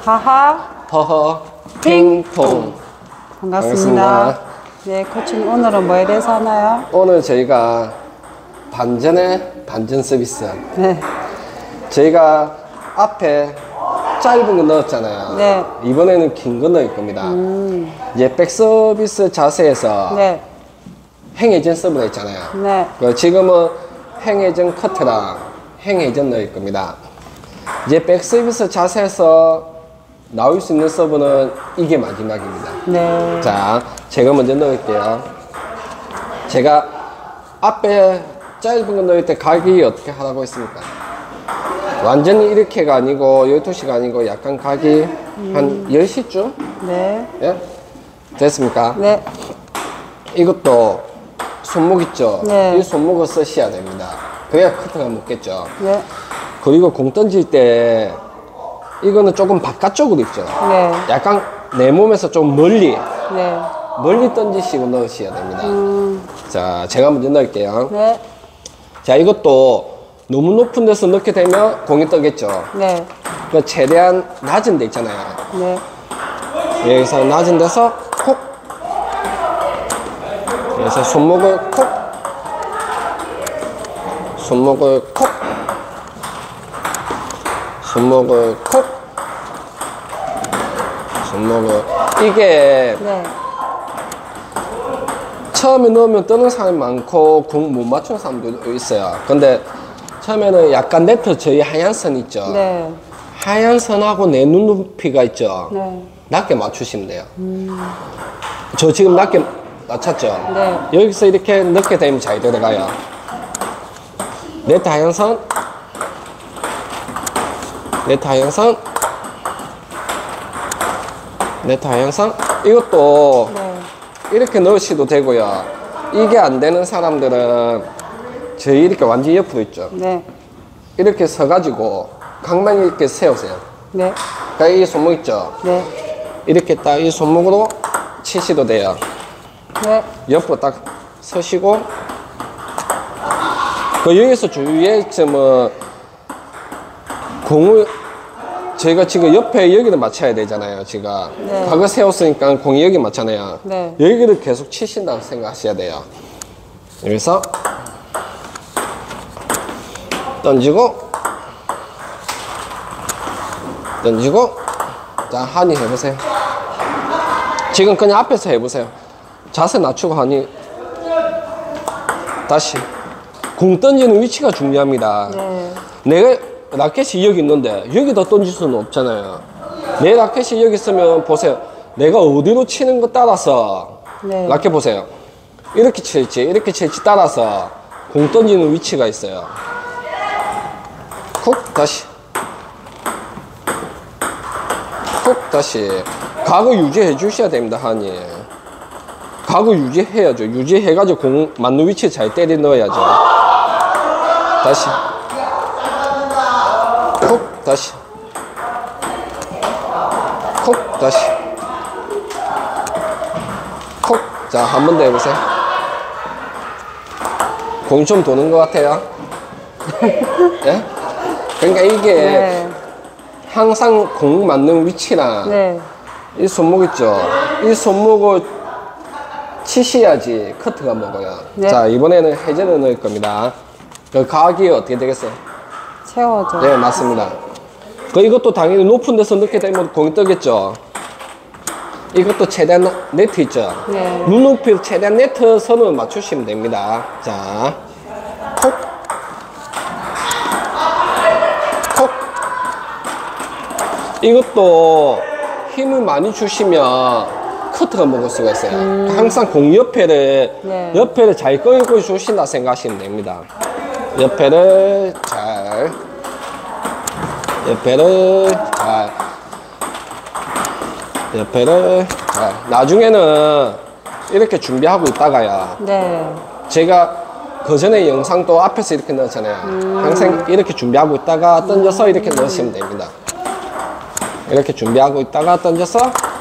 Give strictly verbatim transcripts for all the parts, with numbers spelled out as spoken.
하하 허허 핑퐁. 반갑습니다. 반갑습니다. 네, 코치님 오늘은 뭐에 대해서 하나요? 오늘 저희가 반전의 반전 서비스. 네, 저희가 앞에 짧은 거 넣었잖아요. 네. 이번에는 긴 거 넣을 겁니다. 음, 이제 백 서비스 자세에서 네, 행회전 서브가 있잖아요. 네, 그 지금은 행회전 커트랑 행회전 넣을 겁니다. 이제 백 서비스 자세에서 나올 수 있는 서브는 이게 마지막입니다. 네. 자, 제가 먼저 넣을게요. 제가 앞에 짧은 거 넣을 때 각이 어떻게 하라고 했습니까? 완전히 이렇게가 아니고 열두 시가 아니고 약간 각이 음. 한 열 시쯤? 네, 예? 됐습니까? 네, 이것도 손목 있죠? 네. 이 손목을 쓰셔야 됩니다. 그래야 커트가 먹겠죠. 네, 그리고 공 던질 때 이거는 조금 바깥쪽으로 있죠. 네, 약간 내 몸에서 좀 멀리 네. 멀리 던지시고 넣으셔야 됩니다. 음, 자, 제가 먼저 넣을게요. 네, 자, 이것도 너무 높은 데서 넣게 되면 공이 떠겠죠. 네, 그 최대한 낮은 데 있잖아요. 네, 여기서 낮은 데서 콕. 여기서 손목을 콕. 손목을 콕. 손목을 콕. 손목을. 이게 네, 처음에 넣으면 뜨는 사람이 많고 공 못 맞추는 사람도 있어요. 근데 처음에는 약간 네트 저희 하얀 선 있죠. 네, 하얀 선하고 내 눈높이가 있죠. 네, 낮게 맞추시면 돼요. 음. 저 지금 낮게 맞췄죠. 네. 여기서 이렇게 넣게 되면 잘 들어가요. 네트 하얀 선, 네트 하얀 선, 네트 하얀 선. 이것도 네. 이렇게 넣으셔도 되고요. 이게 안 되는 사람들은 저희 이렇게 완전히 옆으로 있죠. 네, 이렇게 서가지고 각만 이렇게 세우세요. 네, 그러니까 이 손목 있죠. 네, 이렇게 딱 이 손목으로 치셔도 돼요. 네, 옆으로 딱 서시고, 그 여기서 주의할 점은 공을 저희가 지금 옆에 여기를 맞춰야 되잖아요. 제가 네. 각을 세웠으니까 공이 여기 맞잖아요. 네. 여기를 계속 치신다고 생각하셔야 돼요. 여기서 던지고 던지고. 자, 한이 해보세요. 지금 그냥 앞에서 해보세요. 자세 낮추고 하니. 다시 공 던지는 위치가 중요합니다. 네, 내가 라켓이 여기 있는데 여기다 던질 수는 없잖아요. 내 라켓이 여기 있으면 보세요. 내가 어디로 치는 거 따라서 네. 라켓 보세요. 이렇게 칠지 이렇게 칠지 따라서 공 던지는 위치가 있어요. 훅 다시 훅 다시 각을 유지해 주셔야 됩니다. 하니 각을 유지해야죠. 유지해가지고 공 맞는 위치에 잘 때려 넣어야죠. 다시 콕 다시 콕 다시 콕. 자, 한 번 더 해보세요. 공이 좀 도는 것 같아요. 예? 그러니까 이게 네, 항상 공 맞는 위치랑 네, 이 손목 있죠. 이 손목을 치셔야지 커트가 먹어요. 네. 자, 이번에는 회전을 넣을 겁니다. 그 각이 어떻게 되겠어요? 채워져. 네, 맞습니다. 그 이것도 당연히 높은 데서 넣게 되면 공이 뜨겠죠. 이것도 최대한 네트 있죠. 네. 눈높이 최대한 네트 선을 맞추시면 됩니다. 자, 콕, 콕. 이것도 힘을 많이 주시면 커트가 먹을 수가 있어요. 음. 항상 공 옆에를 네. 옆에를 잘 끌고 주신다 생각하시면 됩니다. 옆에를 잘 옆에를 잘 옆에를 잘. 나중에는 이렇게 준비하고 있다가요. 네, 제가 그 전에 영상도 앞에서 이렇게 넣었잖아요. 음. 항상 이렇게 준비하고 있다가 던져서 이렇게 넣으시면 됩니다. 이렇게 준비하고 있다가 던져서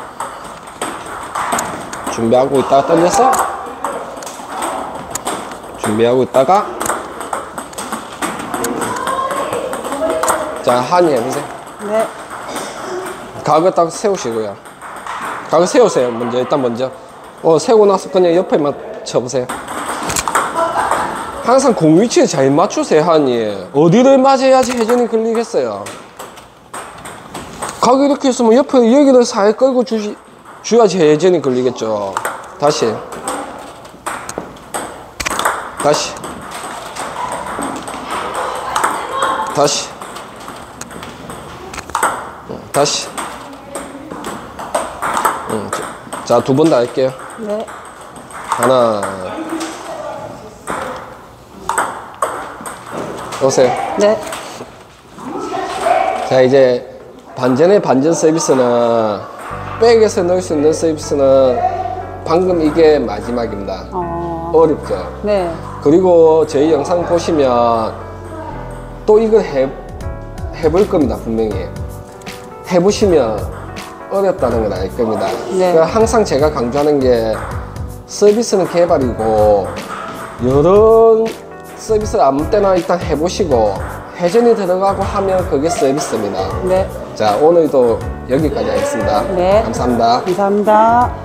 준비하고 있다가 던져서 준비하고 있다가. 자, 한이 해보세요. 네, 각을 딱 세우시고요. 각을 세우세요. 먼저 일단 먼저. 어 세우고 나서 그냥 옆에만 쳐보세요. 항상 공 위치에 잘 맞추세요. 하니 어디를 맞아야지 회전이 걸리겠어요. 각 이렇게 있으면 옆에 여기를 살 끌고 주시, 줘야지 회전이 걸리겠죠. 다시 다시 다시 다시 자, 두 번 다 할게요. 네. 하나 오세요. 네. 자, 이제 반전의 반전 서비스는 백에서 넣을 수 있는 서비스는 방금 이게 마지막입니다. 어. 어렵죠. 네. 그리고 저희 영상 보시면 또 이걸 해, 해볼 겁니다. 분명히 해보시면 어렵다는 걸 알 겁니다. 네. 그러니까 항상 제가 강조하는 게 서비스는 개발이고 여러 서비스를 아무 때나 일단 해보시고 회전이 들어가고 하면 그게 서비스입니다. 네. 자, 오늘도 여기까지 하겠습니다. 네. 감사합니다. 감사합니다.